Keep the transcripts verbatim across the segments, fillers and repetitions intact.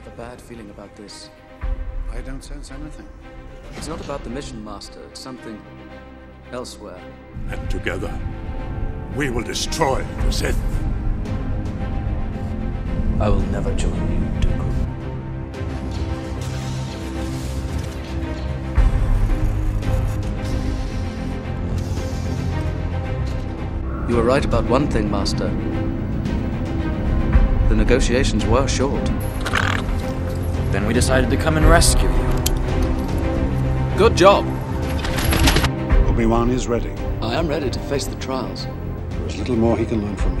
a bad feeling about this. I don't sense anything. It's not about the mission, Master. It's something elsewhere. And together, we will destroy the Sith. I will never join you, Dooku. You were right about one thing, Master. The negotiations were short. Then we decided to come and rescue you. Good job. Obi-Wan is ready. I am ready to face the trials. There's little more he can learn from me.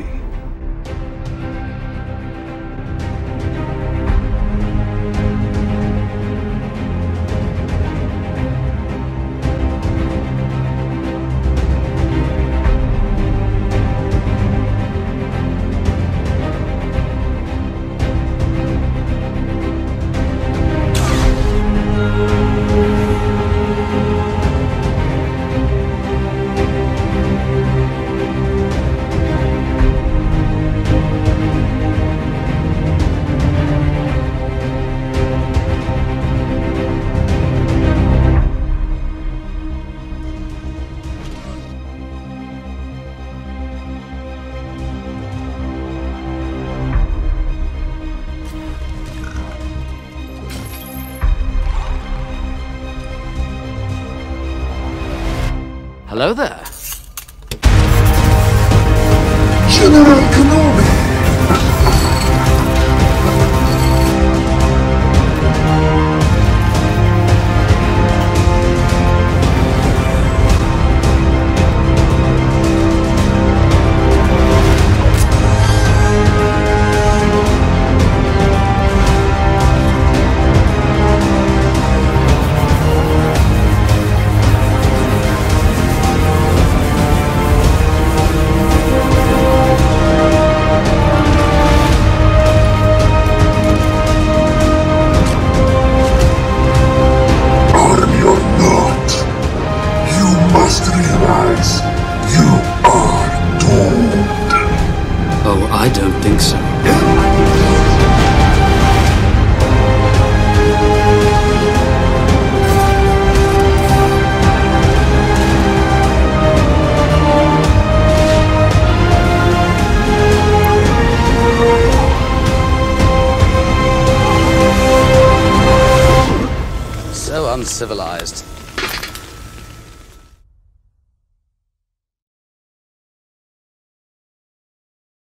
Hello there. General Kenobi! Oh, I don't think so. So uncivilized.